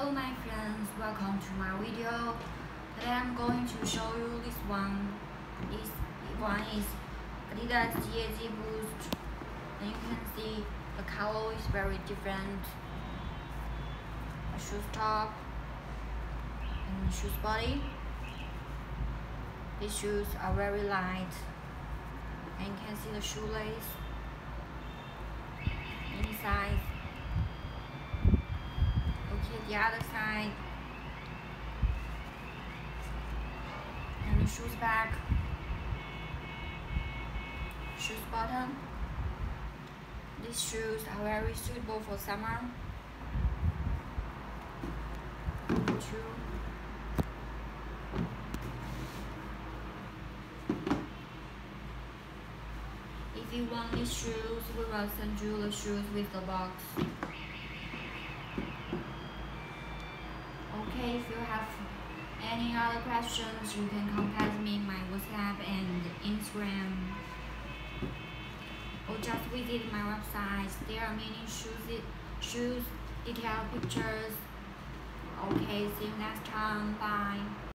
Hello my friends, welcome to my video. Today I'm going to show you this one. This one is Adidas GAG Boost, and you can see the color is very different. A shoes top and shoes body. These shoes are very light, and you can see the shoelace inside. Okay, the other side, and the shoes back, shoes bottom. These shoes are very suitable for summer. If you want these shoes, we will send you the shoes with the box. Okay, if you have any other questions, you can contact me in my WhatsApp and Instagram, or just visit my website. There are many shoes, detailed pictures. Okay, see you next time. Bye.